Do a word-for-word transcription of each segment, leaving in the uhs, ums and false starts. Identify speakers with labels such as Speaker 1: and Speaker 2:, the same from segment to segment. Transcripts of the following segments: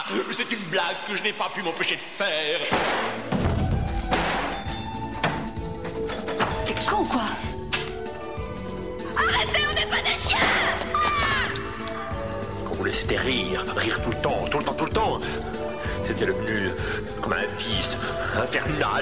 Speaker 1: C'est une blague que je n'ai pas pu m'empêcher de faire.
Speaker 2: T'es con, quoi? Arrêtez, on n'est pas des chiens! Ah!
Speaker 1: Ce qu'on voulait, c'était rire. Rire tout le temps, tout le temps, tout le temps. C'était devenu comme un vice infernal.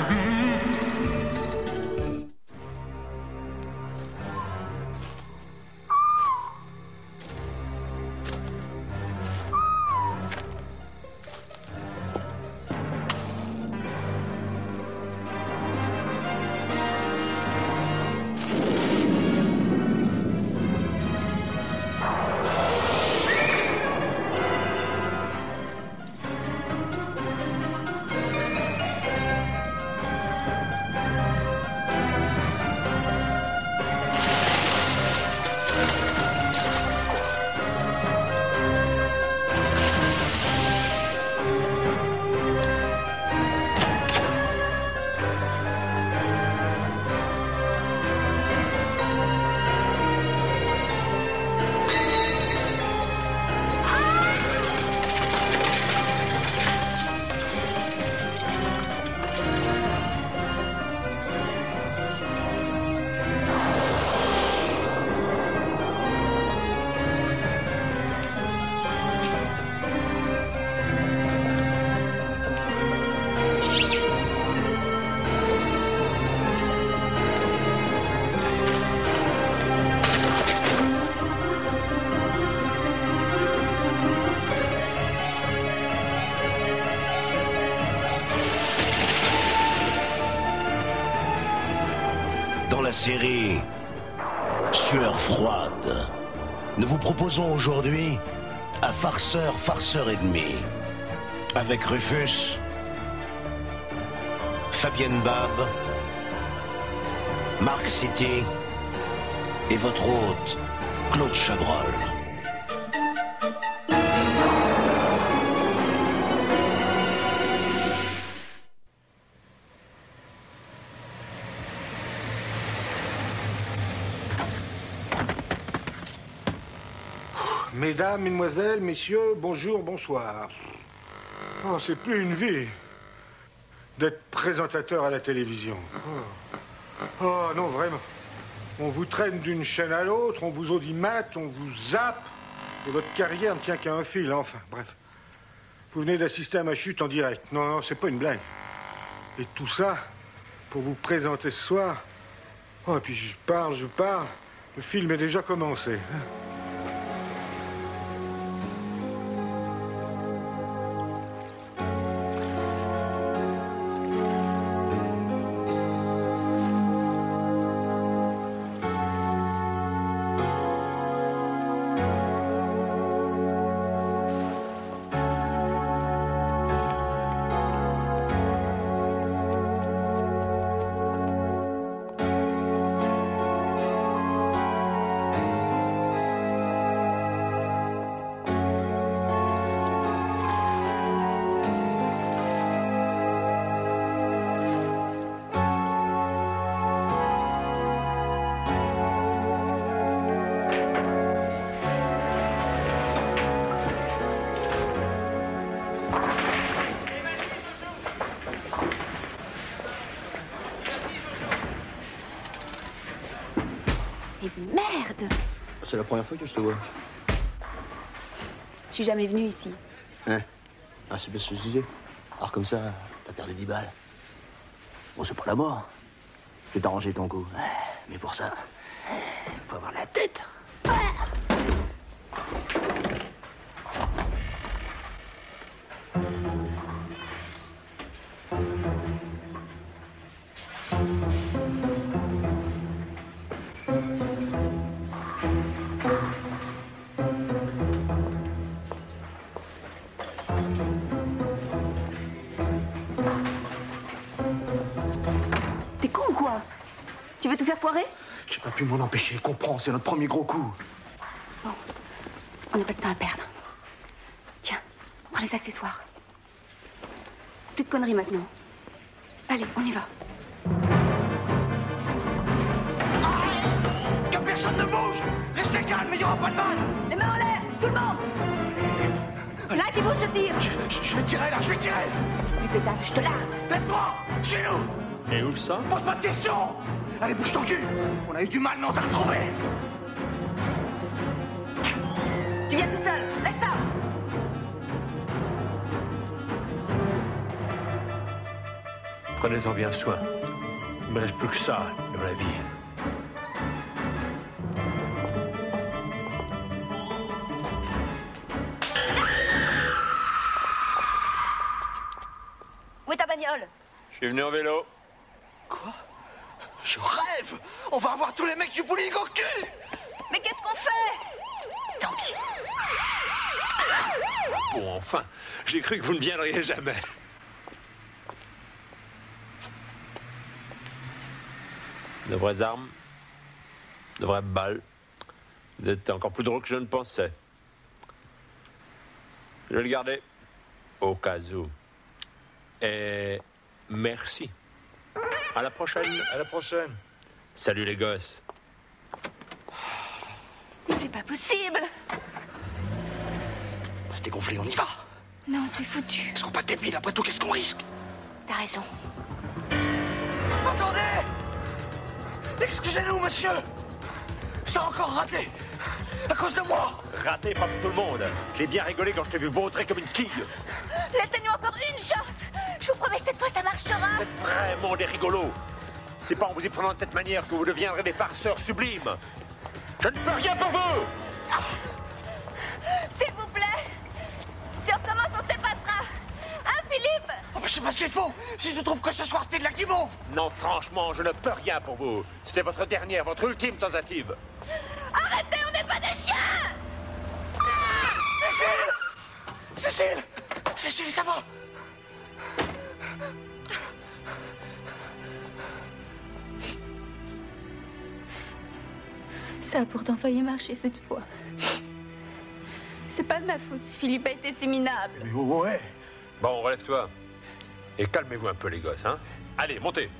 Speaker 3: Série Sueur froide, nous vous proposons aujourd'hui un farceur, farceur et demi, avec Rufus, Fabienne Bab, Marc City et votre hôte, Claude Chabrol.
Speaker 4: Mesdames, mesdemoiselles, messieurs, bonjour, bonsoir. Oh, c'est plus une vie d'être présentateur à la télévision. Oh. oh, non, vraiment. On vous traîne d'une chaîne à l'autre, on vous audimate, on vous zappe, et votre carrière ne tient qu'à un fil, enfin, bref. Vous venez d'assister à ma chute en direct. Non, non, c'est pas une blague. Et tout ça, pour vous présenter ce soir. Oh, et puis je parle, je parle. Le film est déjà commencé.
Speaker 5: C'est la première fois que je te vois.
Speaker 2: Je suis jamais venu ici.
Speaker 5: Hein? Ah, c'est bien ce que je disais. Alors comme ça, t'as perdu dix balles. Bon, c'est pas la mort. Je vais t'arranger ton coup. Mais pour ça, faut avoir la tête. J'ai pas pu m'en empêcher, comprends, c'est notre premier gros coup.
Speaker 2: Bon, on n'a pas de temps à perdre. Tiens, prends les accessoires. Plus de conneries maintenant. Allez, on y va.
Speaker 6: Arrête! Que personne ne bouge! Restez calme, il n'y aura pas de mal!
Speaker 2: Les mains en l'air, tout le monde! Là, là qui bouge, je tire.
Speaker 3: Je, je, je vais tirer là, je vais tirer.
Speaker 2: Plus pétasse, je te larde.
Speaker 3: Lève-toi. Chez nous.
Speaker 1: Et où ça?
Speaker 3: Pose pas de questions. Allez, bouge ton cul. On a eu du mal, mais on t'a retrouvé.
Speaker 2: Tu viens tout seul. Lâche ça.
Speaker 1: Prenez-en bien soin. Il ne me reste plus que ça dans la vie.
Speaker 2: Où est ta bagnole?
Speaker 1: Je suis venu en vélo.
Speaker 3: Quoi? Je rêve. On va avoir tous les mecs du bowling au cul.
Speaker 2: Mais qu'est-ce qu'on fait? Tant pis.
Speaker 1: Bon, enfin, j'ai cru que vous ne viendriez jamais. De vraies armes, de vraies balles. Vous êtes encore plus drôle que je ne pensais. Je vais le garder, au cas où. Et merci. À la prochaine.
Speaker 3: À la prochaine.
Speaker 1: Salut les gosses.
Speaker 2: Mais c'est pas possible.
Speaker 3: Restez gonflés, on y va.
Speaker 2: Non, c'est foutu.
Speaker 3: Est-ce qu'on pas débile? Après tout, qu'est-ce qu'on risque?
Speaker 2: T'as raison.
Speaker 3: Attendez! Excusez-nous, monsieur. Ça a encore raté. À cause de moi.
Speaker 1: Raté pas pour tout le monde. J'ai bien rigolé quand je t'ai vu vautrer comme une quille.
Speaker 2: Laissez-nous encore une chance. Je vous promets, cette fois, ça marchera.
Speaker 1: Vous êtes vraiment des rigolos. C'est pas en vous y prenant de cette manière que vous deviendrez des farceurs sublimes. Je ne peux rien pour vous.
Speaker 2: S'il vous plaît. Si on commence, on se dépassera. Hein, Philippe?
Speaker 3: Oh, bah, je sais pas ce qu'il faut. Si je trouve que ce soir c'était de la guimauve.
Speaker 1: Non, franchement, je ne peux rien pour vous. C'était votre dernière, votre ultime tentative.
Speaker 2: Arrêtez, on n'est pas des chiens.
Speaker 3: Cécile! Cécile! Cécile, ça va?
Speaker 2: Ça a pourtant failli marcher cette fois. C'est pas de ma faute si Philippe a été si minable.
Speaker 3: Mais ouais.
Speaker 1: Bon, relève-toi. Et calmez-vous un peu, les gosses, hein. Allez, montez.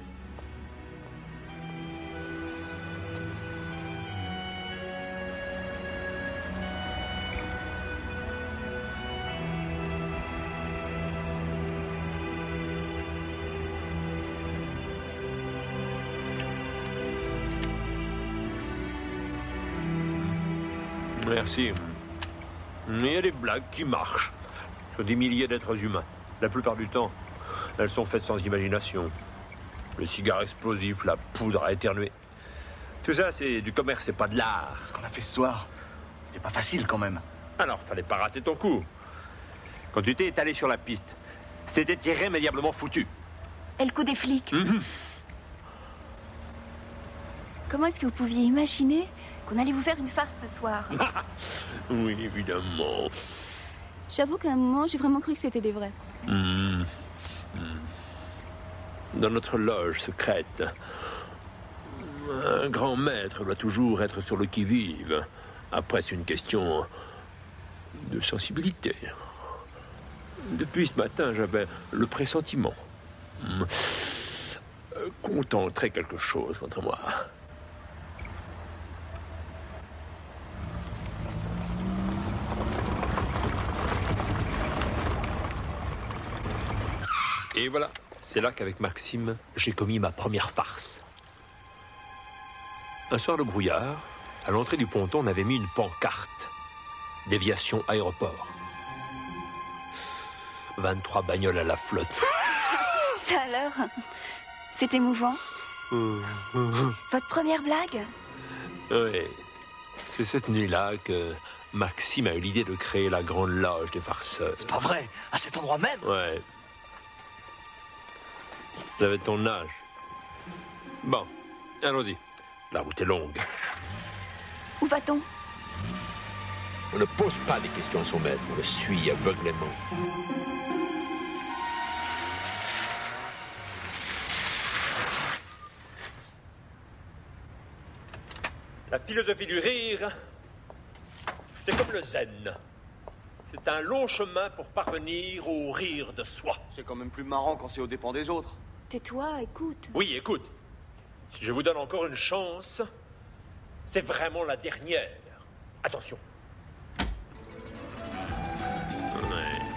Speaker 1: Merci. Il y a des blagues qui marchent sur des milliers d'êtres humains. La plupart du temps, elles sont faites sans imagination. Le cigare explosif, la poudre à éternuer. Tout ça, c'est du commerce, c'est pas de l'art.
Speaker 3: Ce qu'on a fait ce soir, c'était pas facile quand même.
Speaker 1: Alors, fallait pas rater ton coup. Quand tu t'es étalé sur la piste, c'était irrémédiablement foutu.
Speaker 2: Et le coup des flics.
Speaker 1: Mmh.
Speaker 2: Comment est-ce que vous pouviez imaginer qu'on allait vous faire une farce ce soir?
Speaker 1: Oui, évidemment.
Speaker 2: J'avoue qu'à un moment, j'ai vraiment cru que c'était des vrais.
Speaker 1: Mmh. Mmh. Dans notre loge secrète, un grand maître doit toujours être sur le qui-vive. Après, c'est une question de sensibilité. Depuis ce matin, j'avais le pressentiment mmh, qu'on tenterait quelque chose contre moi. Et voilà, c'est là qu'avec Maxime, j'ai commis ma première farce. Un soir de brouillard, à l'entrée du ponton, on avait mis une pancarte. Déviation aéroport. vingt-trois bagnoles à la flotte.
Speaker 2: Ça alors? C'est émouvant. Votre première blague?
Speaker 1: Oui, c'est cette nuit-là que Maxime a eu l'idée de créer la grande loge des farceurs.
Speaker 3: C'est pas vrai, à cet endroit même.
Speaker 1: Ouais. Vous avez ton âge. Bon, allons-y. La route est longue.
Speaker 2: Où va-t-on?
Speaker 1: On ne pose pas des questions à son maître, on le suit aveuglément. La philosophie du rire, c'est comme le zen. C'est un long chemin pour parvenir au rire de soi.
Speaker 5: C'est quand même plus marrant quand c'est aux dépens des autres.
Speaker 2: Tais-toi, écoute.
Speaker 1: Oui, écoute. Si je vous donne encore une chance, c'est vraiment la dernière. Attention. Ouais.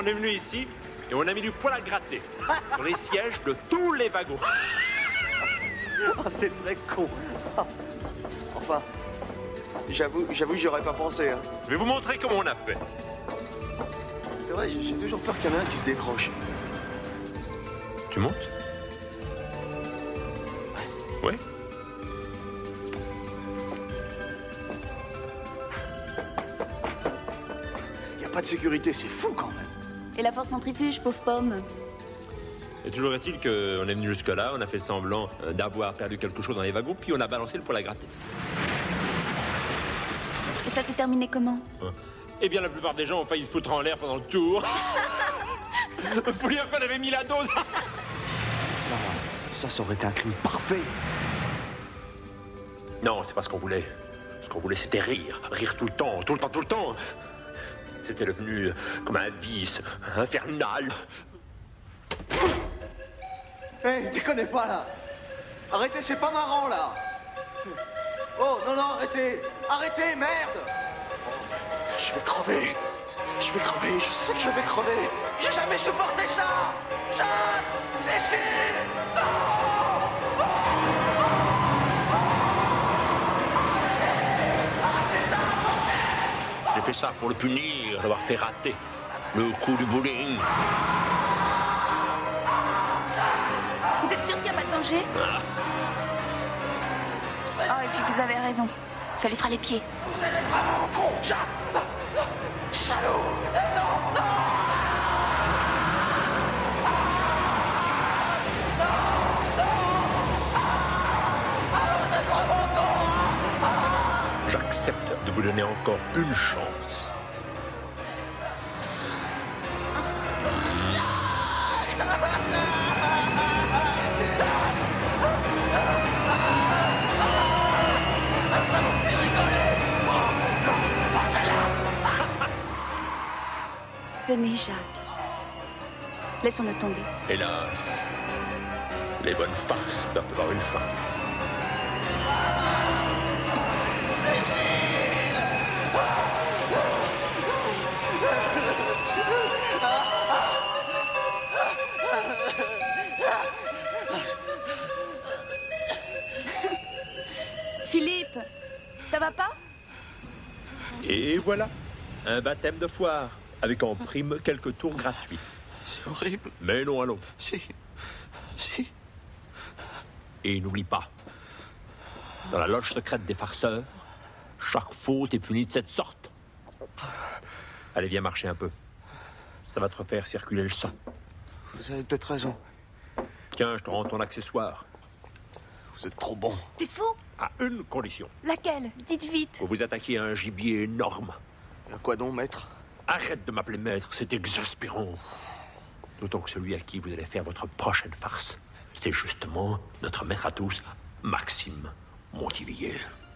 Speaker 1: on est venu ici et on a mis du poil à gratter sur les sièges de tous les wagons.
Speaker 5: Oh, c'est très con. Enfin, j'avoue, j'avoue, j'y aurais pas pensé. Hein.
Speaker 1: Je vais vous montrer comment on a fait.
Speaker 5: C'est vrai, j'ai toujours peur qu'il y en ait un qui se décroche.
Speaker 1: Tu montes? Ouais. Ouais.
Speaker 5: Y a pas de sécurité, c'est fou quand même.
Speaker 2: Et la force centrifuge, pauvre pomme.
Speaker 1: Et toujours est-il qu'on est venu jusque-là, on a fait semblant d'avoir perdu quelque chose dans les wagons, puis on a balancé le poil à gratter.
Speaker 2: Et ça s'est terminé comment?
Speaker 1: Eh bien, la plupart des gens ont failli se foutre en l'air pendant le tour. Faut dire qu'on avait mis la dose.
Speaker 5: Ça, ça, ça aurait été un crime parfait.
Speaker 1: Non, c'est pas ce qu'on voulait. Ce qu'on voulait, c'était rire. Rire tout le temps, tout le temps, tout le temps. C'était devenu comme un vice infernal.
Speaker 5: Hé, hey, déconnez pas, là. Arrêtez, c'est pas marrant, là. Oh, non, non, arrêtez. Arrêtez, merde. Je vais crever. Je vais crever, je sais que je vais crever. J'ai jamais supporté ça. Jeanne, Cécile, non.
Speaker 1: J'ai fait ça pour le punir d'avoir fait rater le coup du bowling.
Speaker 2: Vous êtes sûr qu'il n'y a pas de danger?
Speaker 1: Ah.
Speaker 2: Oh, et puis vous avez raison. Ça lui fera les pieds.
Speaker 5: Vous êtes vraiment con, Jeanne. Salaud. Non, non.
Speaker 1: J'accepte de vous donner encore une chance.
Speaker 5: Ça vous fait rigoler.
Speaker 2: Venez, Jacques. Laissons-le tomber.
Speaker 1: Hélas, les bonnes farces doivent avoir une fin.
Speaker 2: Philippe, ça va pas?
Speaker 1: Et voilà, un baptême de foire, avec en prime quelques tours gratuits.
Speaker 5: C'est horrible.
Speaker 1: Mais non, allons.
Speaker 5: Si. Si.
Speaker 1: Et n'oublie pas, dans la loge secrète des farceurs, chaque faute est punie de cette sorte. Allez, viens marcher un peu. Ça va te refaire circuler le sang.
Speaker 5: Vous avez peut-être raison.
Speaker 1: Tiens, je te rends ton accessoire.
Speaker 5: Vous êtes trop bon.
Speaker 2: T'es fou?
Speaker 1: À une condition.
Speaker 2: Laquelle? Dites vite.
Speaker 1: Vous vous attaquez à un gibier énorme.
Speaker 5: À quoi donc, maître?
Speaker 1: Arrête de m'appeler maître, c'est exaspérant. D'autant que celui à qui vous allez faire votre prochaine farce, c'est justement notre maître à tous, Maxime Montivilliers.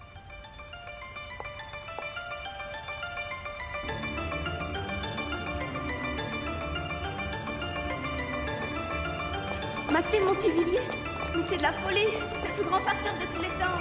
Speaker 2: Maxime Montivilliers? Mais c'est de la folie. C'est le plus grand farceur de tous les temps.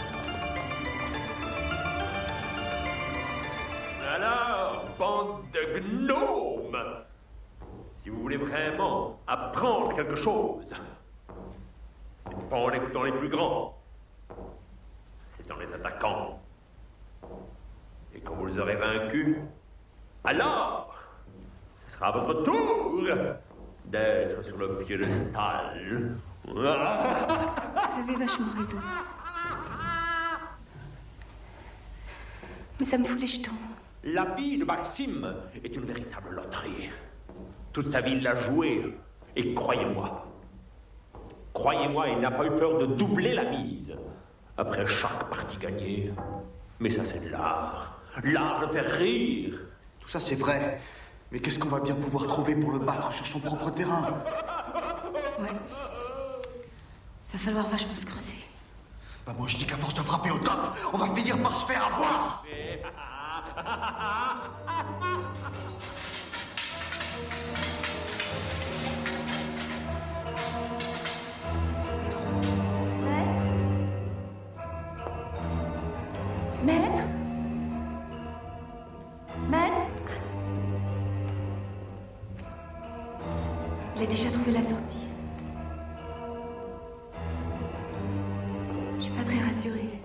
Speaker 1: Alors, bande de gnomes, si vous voulez vraiment apprendre quelque chose, c'est pas en écoutant les plus grands, c'est en les attaquant. Et quand vous les aurez vaincus, alors, ce sera à votre tour d'être sur le piédestal.
Speaker 2: Vous avez vachement raison. Mais ça me fout les jetons.
Speaker 1: La vie de Maxime est une véritable loterie. Toute sa vie, il l'a joué. Et croyez-moi, croyez-moi, il n'a pas eu peur de doubler la mise après chaque partie gagnée. Mais ça, c'est de l'art. L'art de faire rire.
Speaker 5: Tout ça, c'est vrai. Mais qu'est-ce qu'on va bien pouvoir trouver pour le battre sur son propre terrain?
Speaker 2: Ouais. Va falloir vachement se creuser.
Speaker 5: Bah moi, je dis qu'à force de frapper au top, on va finir par se faire avoir.
Speaker 2: Maître? Maître? J'avais déjà trouvé la sortie. Je suis pas très rassurée.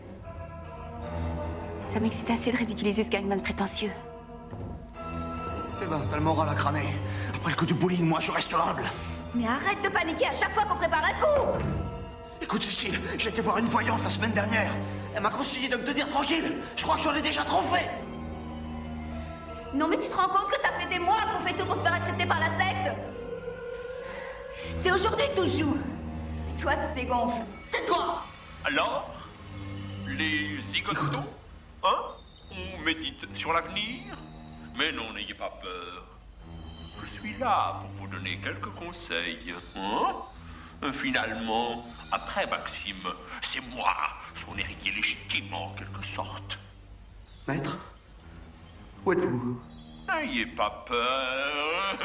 Speaker 2: Ça m'excite assez de ridiculiser ce gangman prétentieux.
Speaker 5: Eh ben, t'as le moral à crâner. Après le coup du bowling, moi, je reste humble.
Speaker 2: Mais arrête de paniquer à chaque fois qu'on prépare un coup!
Speaker 5: Écoute, Cécile, j'ai été voir une voyante la semaine dernière. Elle m'a conseillé de me tenir tranquille. Je crois que j'en ai déjà trop fait.
Speaker 2: Non, mais tu te rends compte que ça fait des mois qu'on fait tout pour se faire accepter par la secte? C'est aujourd'hui que tout joue. Et toi, tu dégonfles.
Speaker 5: Tais-toi!
Speaker 1: Alors, les zigotos, hein? On médite sur l'avenir? Mais non, n'ayez pas peur. Je suis là pour vous donner quelques conseils, hein? Finalement, après Maxime, c'est moi, son héritier légitime en quelque sorte.
Speaker 5: Maître? Où êtes-vous?
Speaker 1: N'ayez pas peur.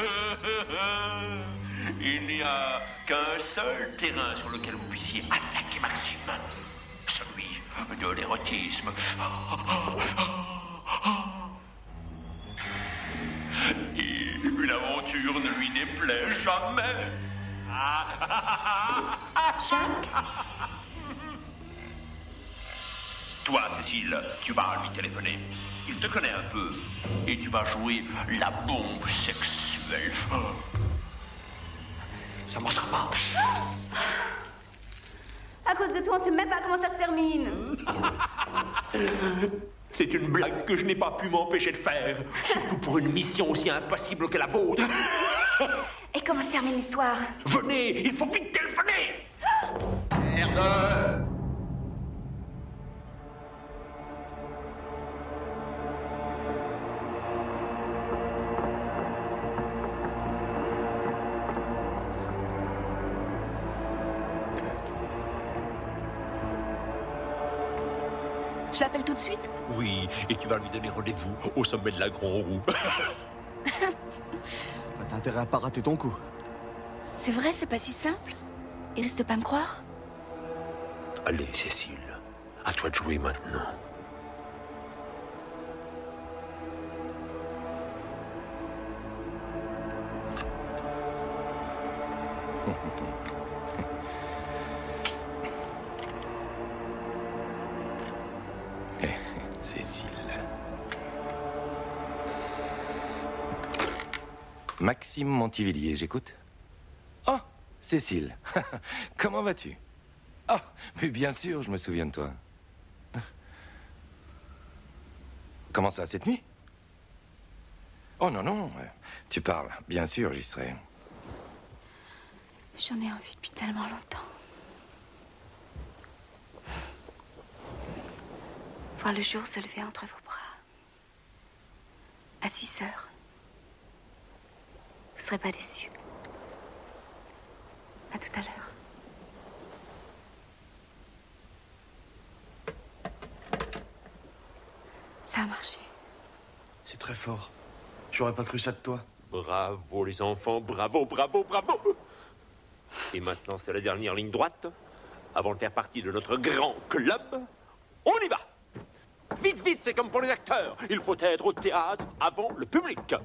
Speaker 1: Il n'y a qu'un seul terrain sur lequel vous puissiez attaquer Maxime. Celui de l'érotisme. Et une aventure ne lui déplaît jamais.
Speaker 2: Jacques?
Speaker 1: Toi, Cécile, tu vas lui téléphoner. Il te connaît un peu. Et tu vas jouer la bombe sexuelle.
Speaker 5: Ça marchera pas.
Speaker 2: À cause de toi, on sait même pas comment ça se termine.
Speaker 1: C'est une blague que je n'ai pas pu m'empêcher de faire. Surtout pour une mission aussi impossible que la vôtre.
Speaker 2: Et comment se termine l'histoire?
Speaker 1: Venez, il faut vite téléphoner.
Speaker 5: Merde!
Speaker 2: Je l'appelle tout de suite?
Speaker 1: Oui, et tu vas lui donner rendez-vous au sommet de la Grande Roue.
Speaker 5: T'as intérêt à pas rater ton coup.
Speaker 2: C'est vrai, c'est pas si simple. Il risque de pas me croire.
Speaker 1: Allez, Cécile, à toi de jouer maintenant.
Speaker 6: Cécile. Maxime Montivilliers, j'écoute. Oh, Cécile. Comment vas-tu? Ah, mais bien sûr, je me souviens de toi. Comment ça, cette nuit? Oh non, non, tu parles. Bien sûr, j'y serai.
Speaker 2: J'en ai envie depuis tellement longtemps. Voir le jour se lever entre vos bras. À six heures. Vous serez pas déçus. À tout à l'heure. Ça a marché.
Speaker 5: C'est très fort. J'aurais pas cru ça de toi.
Speaker 1: Bravo les enfants, bravo, bravo, bravo. Et maintenant c'est la dernière ligne droite. Avant de faire partie de notre grand club, on y va. Vite, vite, c'est comme pour les acteurs. Il faut être au théâtre avant le public.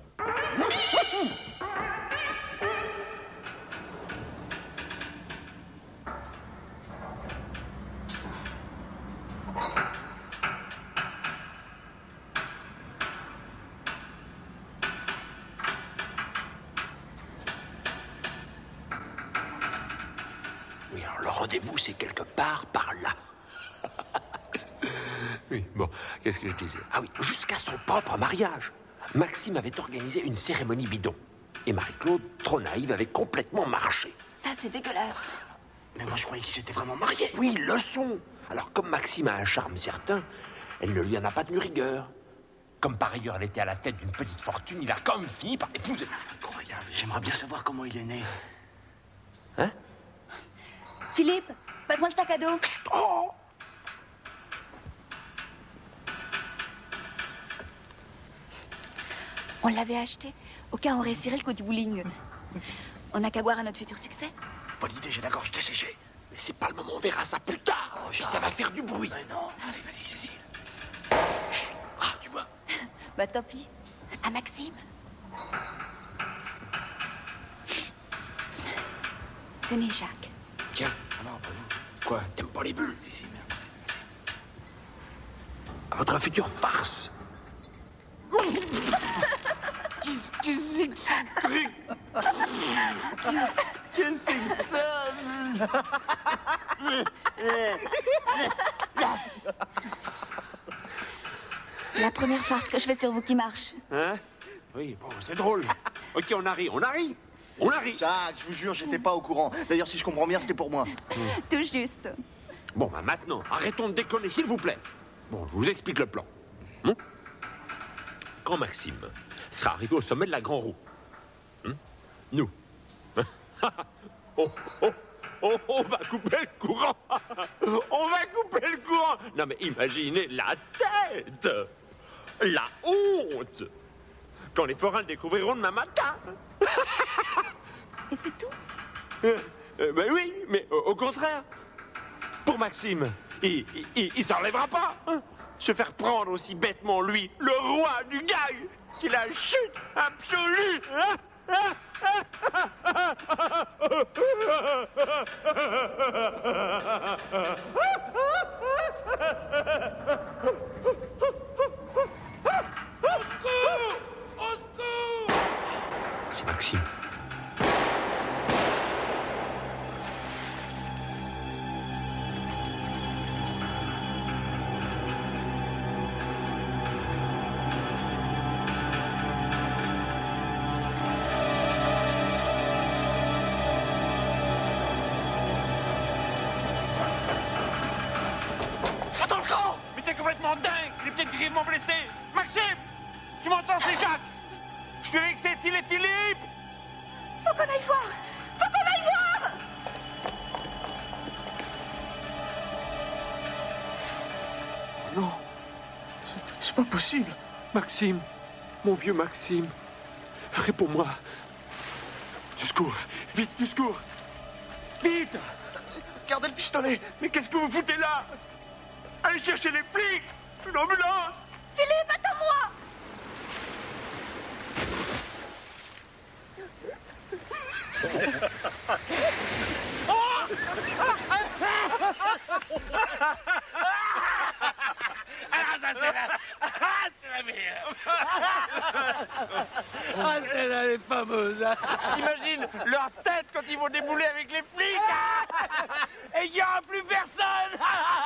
Speaker 1: Oui, alors le rendez-vous, c'est quelque part par là. Oui, bon, qu'est-ce que je disais? Ah oui, jusqu'à son propre mariage, Maxime avait organisé une cérémonie bidon. Et Marie-Claude, trop naïve, avait complètement marché.
Speaker 2: Ça, c'est dégueulasse.
Speaker 5: Mais moi, je croyais qu'ils s'étaient vraiment mariés.
Speaker 1: Oui, ils le sont. Alors, comme Maxime a un charme certain, elle ne lui en a pas tenu rigueur. Comme par ailleurs, elle était à la tête d'une petite fortune, il a quand même fini par l'épouser.
Speaker 5: Incroyable. J'aimerais bien savoir comment il est né.
Speaker 1: Hein?
Speaker 2: Philippe, passe-moi le sac à dos.
Speaker 1: Chut, oh!
Speaker 2: On l'avait acheté au cas où on réussirait le coup du bowling. On n'a qu'à boire à notre futur succès.
Speaker 5: Bonne idée, j'ai la gorge desséchée.
Speaker 1: Mais c'est pas le moment, on verra ça plus tard.
Speaker 5: Oh,
Speaker 1: Puis
Speaker 5: Jacques.
Speaker 1: ça va faire du bruit.
Speaker 5: Mais non. Allez, vas-y, Cécile. Chut. Ah, tu vois.
Speaker 2: Bah tant pis. À Maxime. Tenez, Jacques.
Speaker 6: Tiens. Ah non, pas nous. Quoi? T'aimes pas les bulles? Si, si, merde.
Speaker 1: À votre future farce.
Speaker 5: Qu'est-ce que c'est que ce truc? Qu'est-ce que c'est que ça?
Speaker 2: C'est la première farce que je fais sur vous qui marche.
Speaker 1: Hein? Oui, bon, c'est drôle. Ok, on a ri, on a ri. On a ri.
Speaker 5: Jacques, je vous jure, j'étais pas au courant. D'ailleurs, si je comprends bien, c'était pour moi.
Speaker 2: Tout juste.
Speaker 1: Bon, bah maintenant, arrêtons de déconner, s'il vous plaît. Bon, je vous explique le plan. Hum? Quand Maxime sera arrivé au sommet de la Grand Roue, hum? nous, oh, oh, oh, on va couper le courant. On va couper le courant. Non, mais imaginez la tête, la honte, quand les forains le découvriront demain matin.
Speaker 2: Et c'est tout?
Speaker 1: Euh, euh, ben oui, mais au, au contraire, pour Maxime, il, il, il s'en relèvera pas. Hein, se faire prendre aussi bêtement, lui, le roi du gag, c'est la chute absolue. Hein,
Speaker 5: Au secours! Au secours!
Speaker 1: c'est Maxime.
Speaker 5: Dans le camp!
Speaker 1: Mais t'es complètement dingue. Il est peut-être grièvement blessé. Maxime, tu m'entends, c'est Jacques. Je suis avec Cécile et Philippe.
Speaker 2: Faut qu'on aille voir! Faut qu'on aille voir!
Speaker 5: Non, c'est- c'est pas possible.
Speaker 1: Maxime, mon vieux Maxime, réponds-moi.
Speaker 5: Du secours, vite, du secours.
Speaker 1: Vite.
Speaker 5: Gardez le pistolet.
Speaker 1: Mais qu'est-ce que vous foutez là? Allez chercher les flics. Une ambulance.
Speaker 2: Philippe, attends-moi!
Speaker 1: Ah, ça c'est la... Ah, c'est la meilleure. Ah, celle-là, elle est fameuse. Hein. T'imagines leur tête quand ils vont débouler avec les flics. Et il n'y aura plus personne.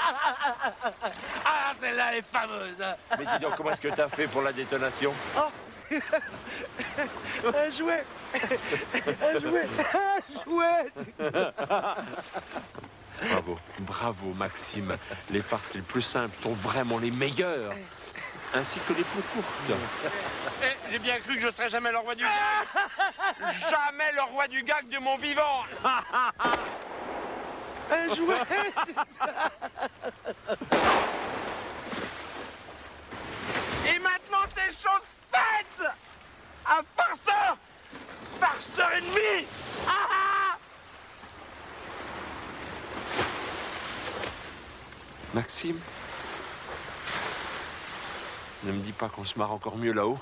Speaker 1: Ah, celle-là, elle est fameuse. Mais dis donc, comment est-ce que t'as fait pour la détonation?
Speaker 5: Un jouet. Un jouet. Un jouet.
Speaker 1: Bravo, bravo Maxime. Les farces les plus simples sont vraiment les meilleures. Ainsi que les plus courtes. Eh, j'ai bien cru que je serais jamais le roi du gag. Jamais le roi du gag de mon vivant.
Speaker 5: Un jouet.
Speaker 1: Et maintenant c'est chose faite. Un farceur. Farceur ennemi. Ah, ah. Maxime, ne me dis pas qu'on se marre encore mieux là-haut.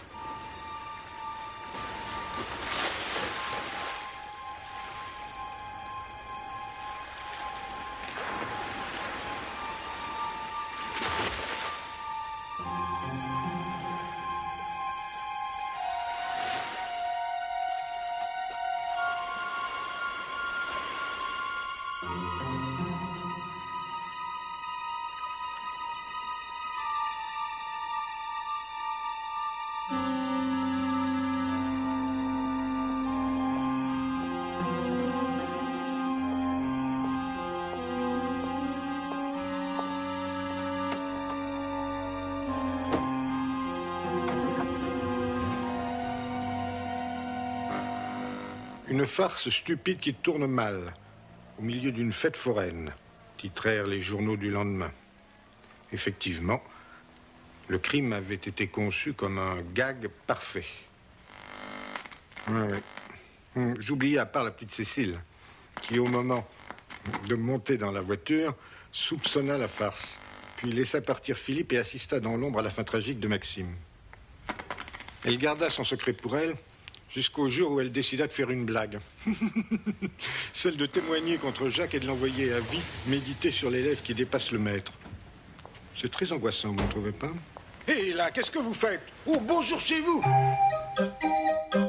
Speaker 4: Une farce stupide qui tourne mal, au milieu d'une fête foraine, titrèrent les journaux du lendemain. Effectivement, le crime avait été conçu comme un gag parfait. Ouais, ouais. Hum, J'oubliais à part la petite Cécile, qui au moment de monter dans la voiture, soupçonna la farce, puis laissa partir Philippe et assista dans l'ombre à la fin tragique de Maxime. Elle garda son secret pour elle, Jusqu'au jour où elle décida de faire une blague. Celle de témoigner contre Jacques et de l'envoyer à vie méditer sur l'élève qui dépasse le maître. C'est très angoissant, vous ne trouvez pas? Hé, là, qu'est-ce que vous faites? Oh, bonjour chez vous!